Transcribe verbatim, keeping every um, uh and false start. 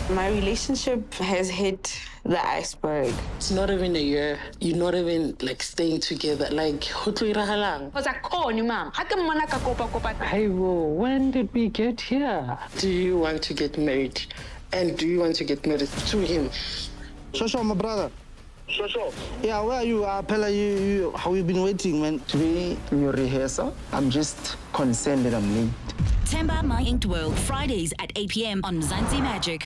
My relationship has hit the iceberg. It's not even a year. You're not even like staying together. Like, Hey, whoa, when did we get here? do you want to get married? And do you want to get married to him? Shosho, my brother. Shosho. Yeah, where are you? Uh, Pella, you, you, how you been waiting, man? Today, in your rehearsal, I'm just concerned that I'm late. Themba, My Inked World, Fridays at eight p m on Mzansi Magic.